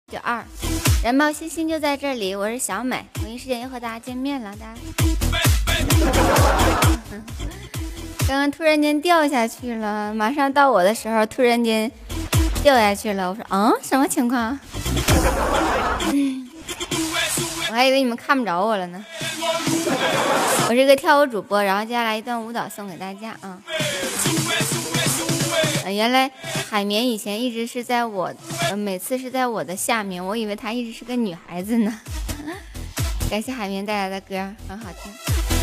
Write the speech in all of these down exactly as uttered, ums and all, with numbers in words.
九二，燃爆星星就在这里，我是小美，同一时间又和大家见面了，大家。刚刚突然间掉下去了，马上到我的时候，突然间掉下去了。我说，嗯，什么情况？嗯，我还以为你们看不着我了呢。我是个跳舞主播，然后接下来一段舞蹈送给大家啊。呃、原来海绵以前一直是在我，呃，每次是在我的下面，我以为她一直是个女孩子呢。感谢海绵带来的歌，很好听。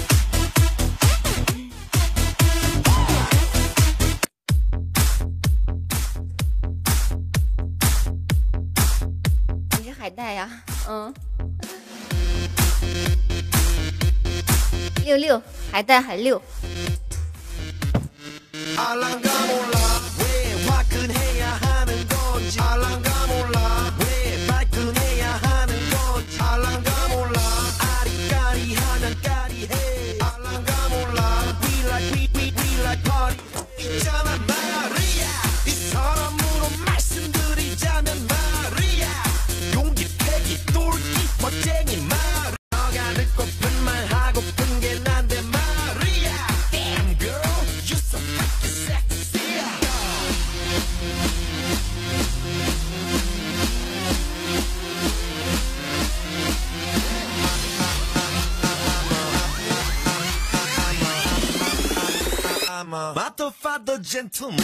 你是海带呀？嗯。六六，海带很六。 알랑가 몰라 왜 화끈해야 하는 건지 알랑가 몰라 왜 발끈해야 하는 건지 알랑가 몰라 아리까리하면 까리해 알랑가 몰라 We like we we we like party 있잖아 마리아 이 사람으로 말씀드리자면 마리아 용기 패기 똘끼 멋쟁이 마리아 너가 듣고픈 말 하고픈 게 난데 마리아 Damn girl you so I'm a motherfucker gentleman.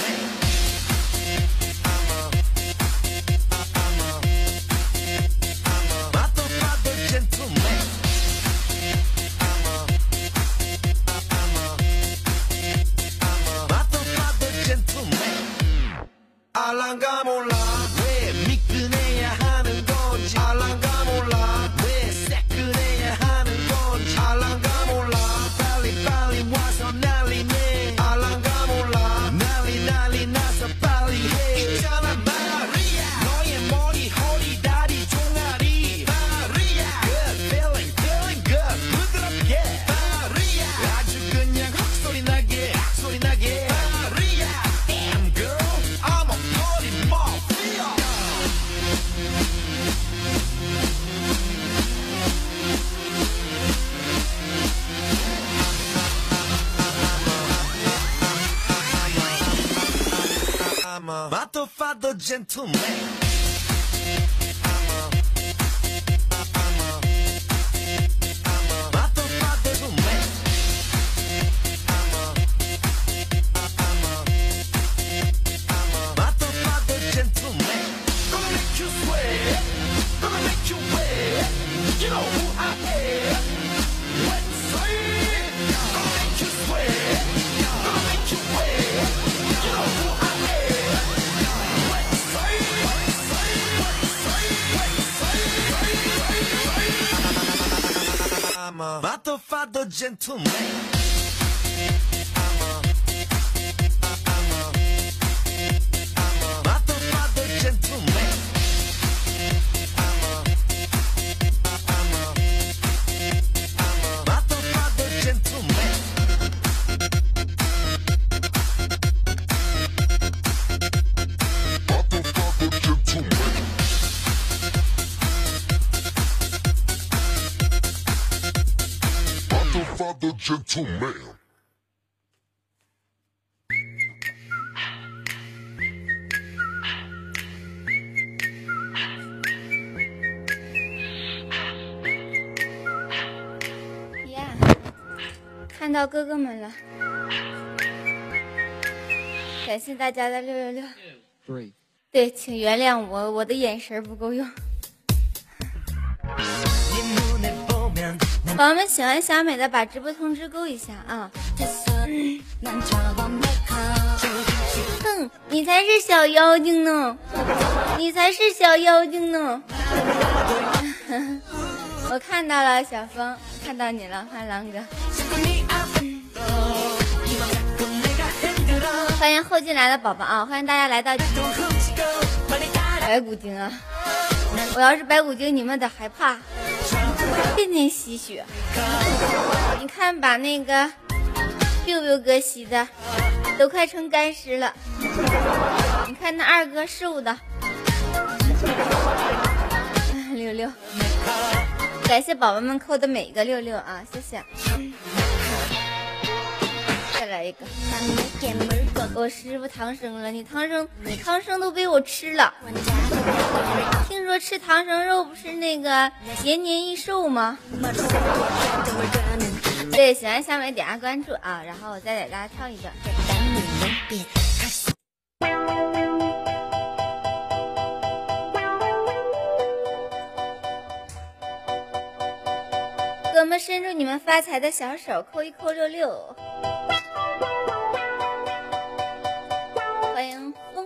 알랑가 몰라 왜 미끈해야 하는 건지 알랑가 몰라 왜 새끈해야 하는 건지 알랑가 몰라 빨리 빨리 와서 난리네 알랑가 몰라 난리 난리 나서 빨리 해 있잖아 마리아 너의 머리 허리 다리 종아리 마리아 Good feeling feeling good 부드럽게 마리아 아주 그냥 헉소리 나게 헉소리 나게 마리아 Damn girl I'm a party mafia I'm a motherfucker gentleman. I'm a motherfucker gentleman. The gentleman. Yeah， 看到哥哥们了，感谢大家的六六六。对，请原谅我，我的眼神不够用。宝宝们喜欢小美的，把直播通知勾一下啊！哼，你才是小妖精呢，你才是小妖精呢！我看到了，小峰，看到你了，欢迎狼哥。欢迎后进来的宝宝啊！欢迎大家来到白骨精啊！我要是白骨精，你们得害怕。天天吸血，你看把那个 biu biu 哥吸的都快成干尸了，你看那二哥瘦的， 六，感谢宝宝们扣的每一个六六啊，谢谢。嗯、再来一个，我师傅唐僧了，你唐僧你唐僧都被我吃了。听说吃唐僧肉不是那个延年益寿吗？对，喜欢小美点下关注啊，然后我再给大家跳一段。哥们伸出你们发财的小手，扣一扣六六。欢迎风。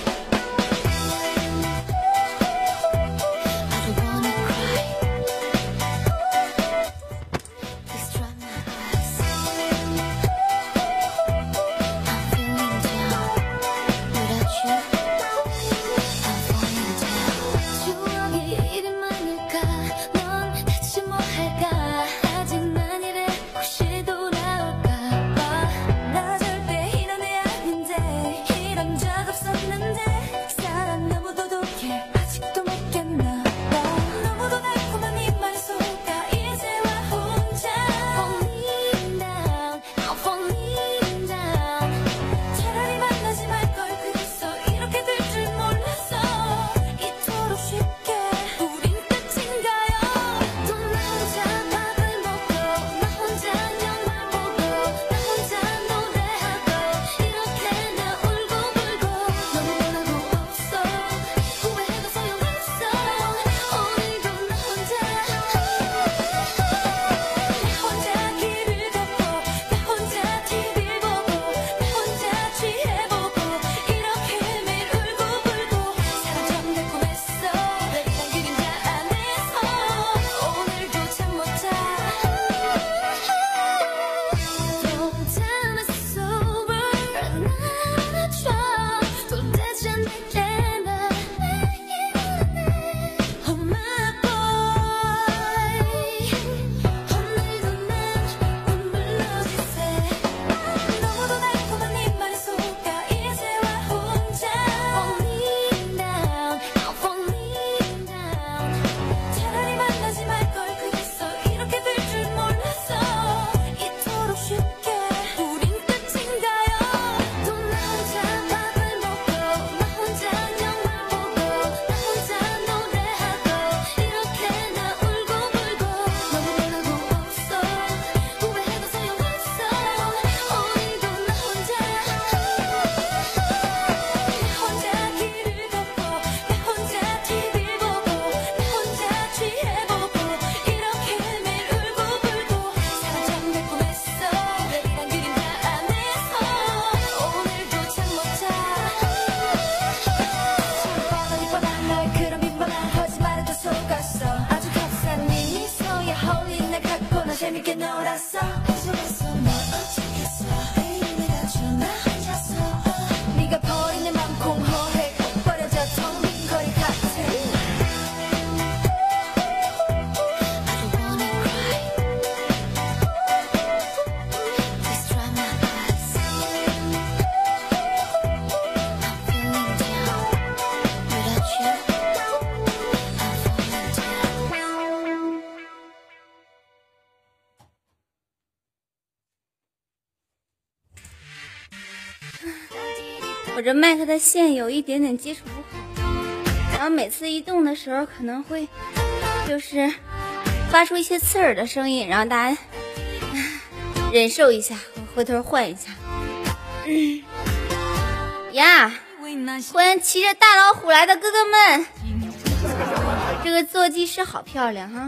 我这麦克的线有一点点接触不好，然后每次一动的时候可能会就是发出一些刺耳的声音，然后大家忍受一下，我回头换一下。嗯呀，欢迎骑着大老虎来的哥哥们，这个坐骑是好漂亮哈。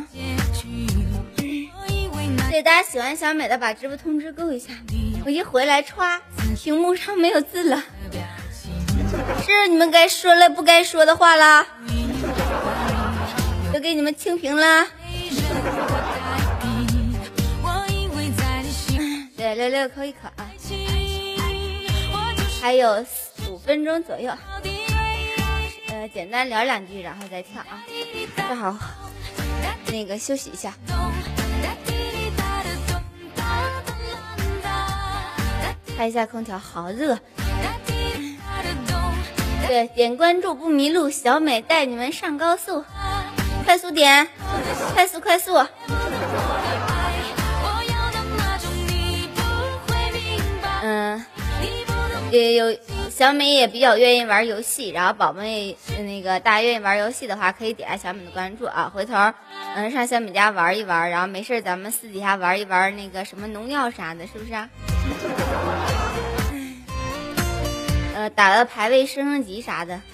对，大家喜欢小美的把直播通知勾一下，我一回来歘，屏幕上没有字了，是你们该说了不该说的话啦，都给你们清屏了。对，六六扣一口啊，还有五分钟左右，呃，简单聊两句，然后再跳啊，正好那个休息一下。开一下空调，好热。对，点关注不迷路，小美带你们上高速，快快速点，快速快速。嗯，也有小美也比较愿意玩游戏，然后宝宝也那个大家愿意玩游戏的话，可以点下小美的关注啊。回头嗯上小美家玩一玩，然后没事咱们私底下玩一玩那个什么农药啥的，是不是啊？呃，打了排位升升级啥的。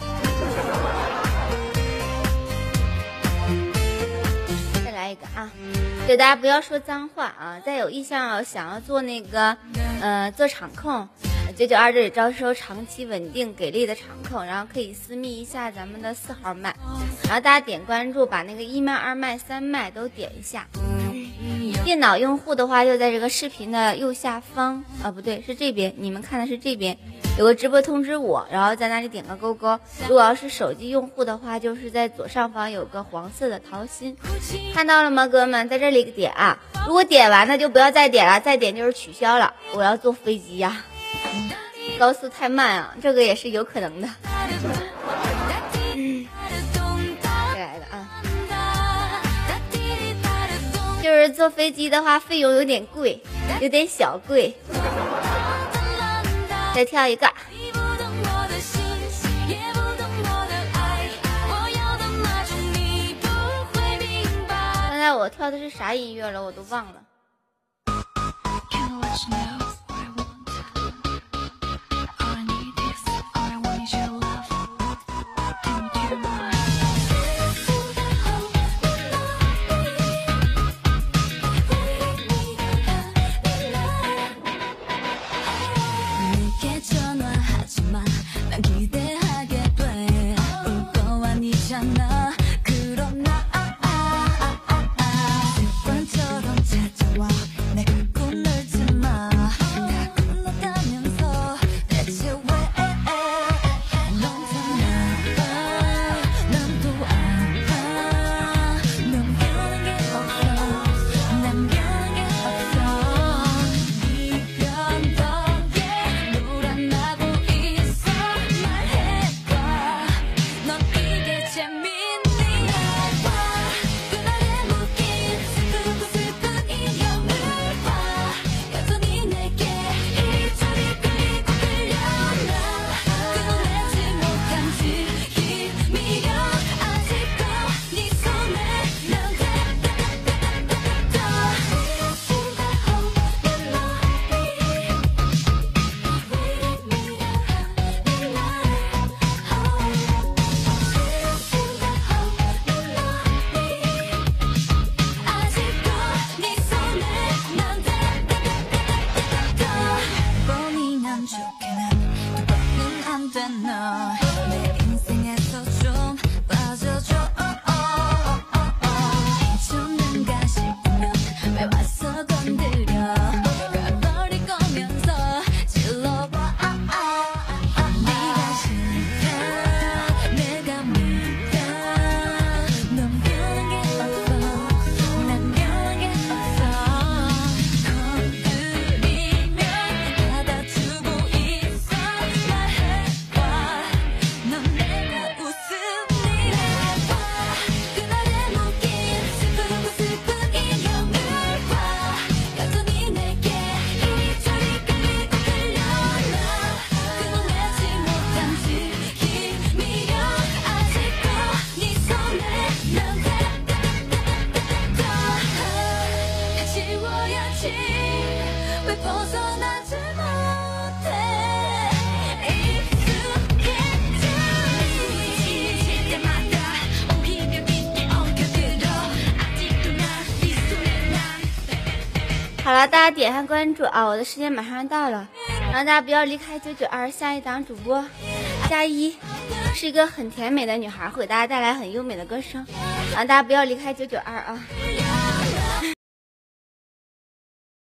再来一个啊！对大家不要说脏话啊！再有意向想要做那个呃做场控。九九二这里招收长期稳定给力的场控，然后可以私密一下咱们的四号麦，然后大家点关注，把那个一麦、二麦、三麦都点一下。电脑用户的话，就在这个视频的右下方啊，不对，是这边，你们看的是这边有个直播通知我，然后在那里点个勾勾。如果要是手机用户的话，就是在左上方有个黄色的桃心，看到了吗，哥们，在这里点啊。如果点完了就不要再点了，再点就是取消了。我要坐飞机呀、啊。高速太慢啊，这个也是有可能的。嗯，再来了啊，就是坐飞机的话，费用有点贵，有点小贵。再跳一个。刚才我跳的是啥音乐了，我都忘了。好了，大家点下关注啊！我的时间马上到了，然后大家不要离开九九二，下一档主播加一是一个很甜美的女孩，会给大家带来很优美的歌声，然后大家不要离开九九二啊！